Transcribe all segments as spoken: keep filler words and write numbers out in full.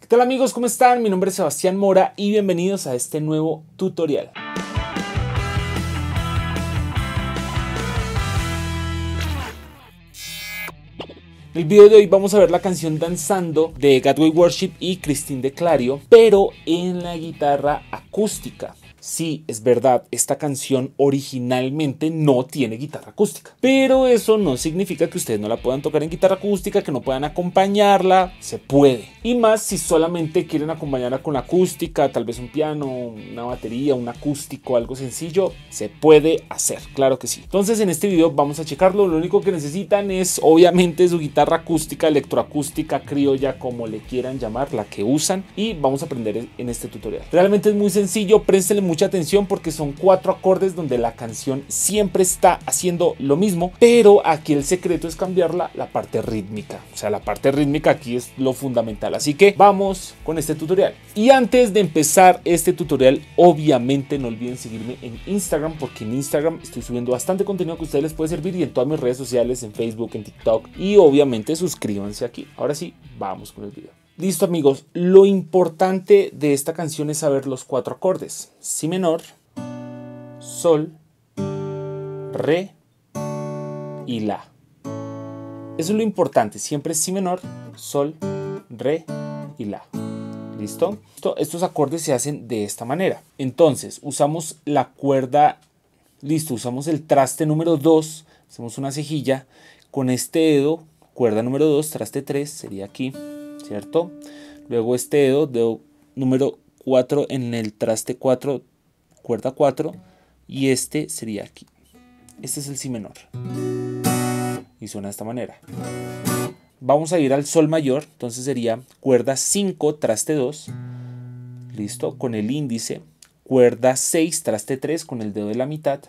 ¿Qué tal amigos? ¿Cómo están? Mi nombre es Sebastián Mora y bienvenidos a este nuevo tutorial. En el video de hoy vamos a ver la canción Danzando de Gateway Worship y Christine de Clario, pero en la guitarra acústica. Sí, es verdad, esta canción originalmente no tiene guitarra acústica, pero eso no significa que ustedes no la puedan tocar en guitarra acústica, que no puedan acompañarla, se puede. Y más si solamente quieren acompañarla con la acústica, tal vez un piano, una batería, un acústico, algo sencillo, se puede hacer, claro que sí. Entonces en este video vamos a checarlo, lo único que necesitan es obviamente su guitarra acústica, electroacústica, criolla, como le quieran llamar, la que usan, y vamos a aprender en este tutorial. Realmente es muy sencillo, préstenle mucha atención porque son cuatro acordes donde la canción siempre está haciendo lo mismo, pero aquí el secreto es cambiarla la parte rítmica, o sea, la parte rítmica aquí es lo fundamental, así que vamos con este tutorial. Y antes de empezar este tutorial, obviamente no olviden seguirme en Instagram, porque en Instagram estoy subiendo bastante contenido que a ustedes les puede servir, y en todas mis redes sociales, en Facebook, en TikTok, y obviamente suscríbanse aquí. Ahora sí, vamos con el video. Listo amigos, lo importante de esta canción es saber los cuatro acordes: si menor, sol, re y la. Eso es lo importante, siempre si menor, sol, re y la. ¿Listo? Estos acordes se hacen de esta manera. Entonces usamos la cuerda, listo, usamos el traste número dos, hacemos una cejilla con este dedo, cuerda número dos, traste tres, sería aquí, ¿cierto? Luego este dedo, dedo número cuatro en el traste cuatro, cuerda cuatro, y este sería aquí. Este es el si menor. Y suena de esta manera. Vamos a ir al sol mayor, entonces sería cuerda cinco, traste dos, listo, con el índice, cuerda seis, traste tres, con el dedo de la mitad,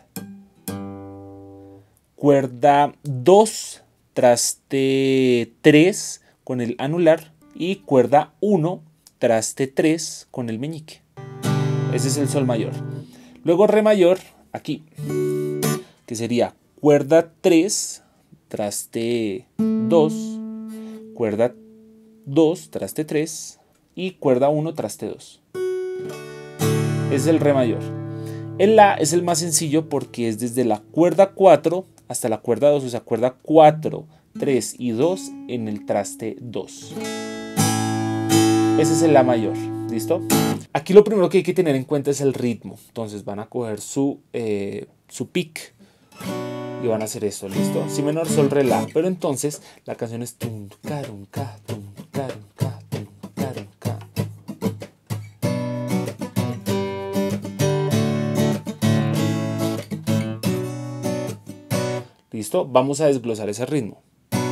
cuerda dos, traste tres, con el anular, y cuerda uno, traste tres, con el meñique. Ese es el sol mayor. Luego re mayor, aquí, que sería cuerda tres, traste dos, cuerda dos, traste tres, y cuerda uno, traste dos. Es el re mayor. El la es el más sencillo porque es desde la cuerda cuatro hasta la cuerda dos, o sea, cuerda cuatro, tres y dos en el traste dos. Ese es el la mayor, ¿listo? Aquí lo primero que hay que tener en cuenta es el ritmo. Entonces van a coger su, eh, su pick y van a hacer esto, ¿listo? Si menor, sol, re, la. Pero entonces la canción es tum, carum, ca, tum, carum, ca, tum, carum, ca. ¿Listo? Vamos a desglosar ese ritmo.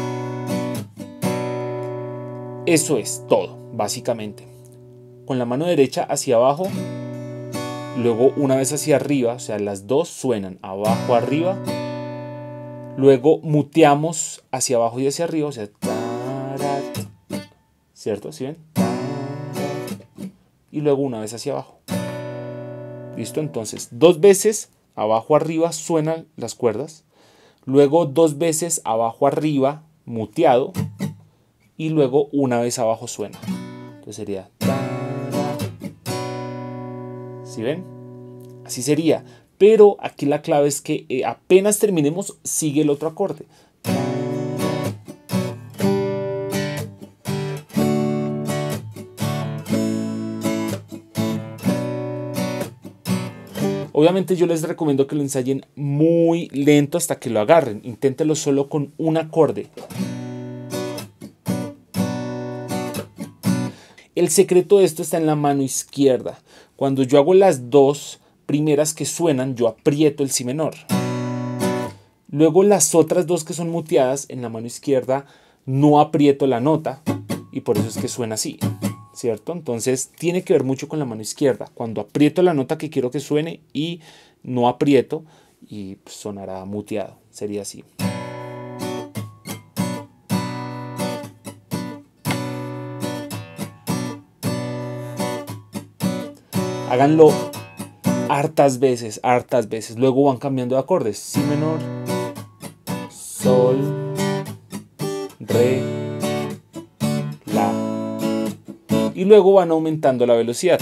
Eso es todo, básicamente. Con la mano derecha hacia abajo, luego una vez hacia arriba, o sea, las dos suenan abajo, arriba. Luego muteamos hacia abajo y hacia arriba, o sea, ¿cierto? ¿Sí ven? Y luego una vez hacia abajo. ¿Listo? Entonces, dos veces abajo, arriba suenan las cuerdas. Luego dos veces abajo, arriba, muteado. Y luego una vez abajo suena. Entonces sería... ¿Sí ven? Así sería. Pero aquí la clave es que eh, apenas terminemos, sigue el otro acorde. Obviamente yo les recomiendo que lo ensayen muy lento hasta que lo agarren. Inténtenlo solo con un acorde. El secreto de esto está en la mano izquierda. Cuando yo hago las dos primeras que suenan, yo aprieto el si menor. Luego las otras dos que son muteadas en la mano izquierda, no aprieto la nota y por eso es que suena así, ¿cierto? Entonces tiene que ver mucho con la mano izquierda. Cuando aprieto la nota que quiero que suene y no aprieto, y pues sonará muteado. Sería así. Háganlo hartas veces, hartas veces. Luego van cambiando de acordes. Si menor, sol, re, la. y luego van aumentando la velocidad.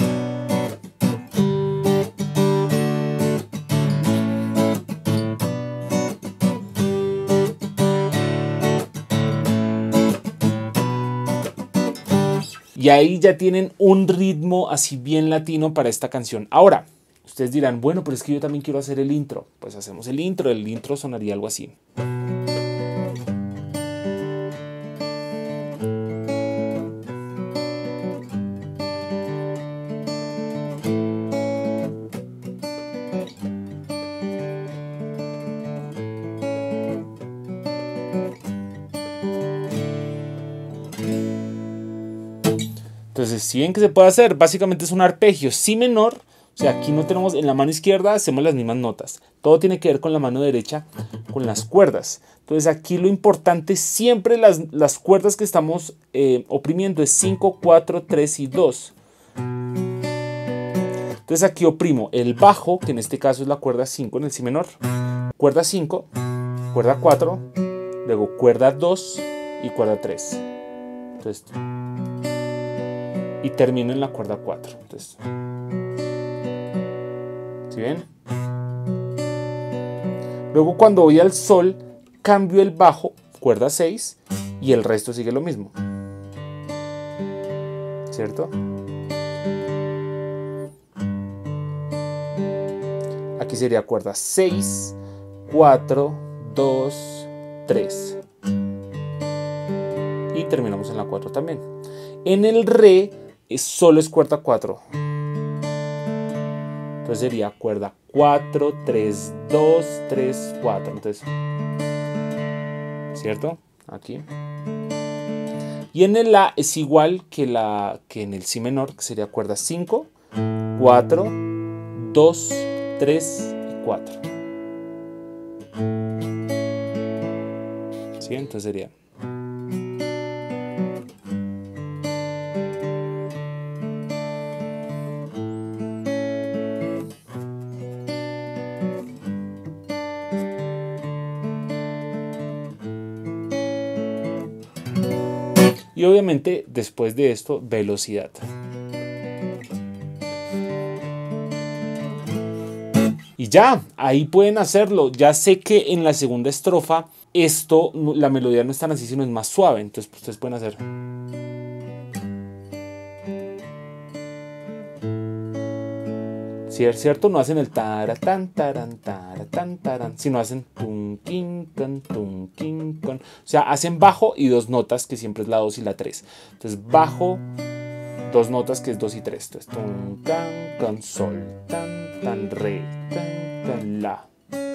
Y ahí ya tienen un ritmo así bien latino para esta canción. Ahora, ustedes dirán, bueno, pero es que yo también quiero hacer el intro. Pues hacemos el intro, el intro sonaría algo así. Entonces, si ven que se puede hacer, básicamente es un arpegio si menor, o sea, aquí no tenemos, en la mano izquierda hacemos las mismas notas, todo tiene que ver con la mano derecha, con las cuerdas. Entonces aquí lo importante, siempre las, las cuerdas que estamos eh, oprimiendo es cinco, cuatro, tres y dos. Entonces aquí oprimo el bajo, que en este caso es la cuerda cinco en el si menor, cuerda cinco, cuerda cuatro, luego cuerda dos y cuerda tres. Entonces, y termino en la cuerda cuatro. Entonces, ¿sí ven? Luego cuando voy al sol, cambio el bajo, cuerda seis, y el resto sigue lo mismo. ¿Cierto? Aquí sería cuerda seis, cuatro, dos, tres. Y terminamos en la cuatro también. En el re es, solo es cuerda cuatro. Entonces sería cuerda cuatro, tres, dos, tres, cuatro. Entonces, ¿cierto? Aquí. Y en el la es igual que, la, que en el si menor, que sería cuerda cinco, cuatro, dos, tres y cuatro. ¿Sí? Entonces sería... Y obviamente después de esto, velocidad. Y ya, ahí pueden hacerlo. Ya sé que en la segunda estrofa, esto, la melodía no es tan así, sino es más suave. Entonces pues, ustedes pueden hacer. Si es cierto, no hacen el taratán, taran, taratán, taran, sino hacen tum, kin, can, tum, kin, con. O sea, hacen bajo y dos notas, que siempre es la dos y la tres. Entonces, bajo, dos notas, que es dos y tres. Entonces, tum, can, can, sol, tan, tan, re, tan, tan, la.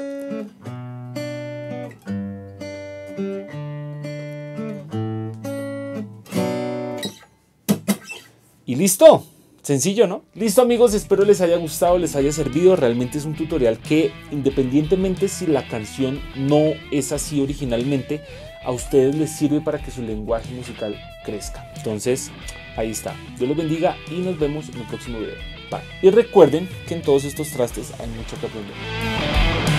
Y listo. Sencillo, ¿no? Listo, amigos, espero les haya gustado, les haya servido. Realmente es un tutorial que, independientemente si la canción no es así originalmente, a ustedes les sirve para que su lenguaje musical crezca. Entonces, ahí está. Dios los bendiga y nos vemos en el próximo video. Bye. Y recuerden que en todos estos trastes hay mucho que aprender.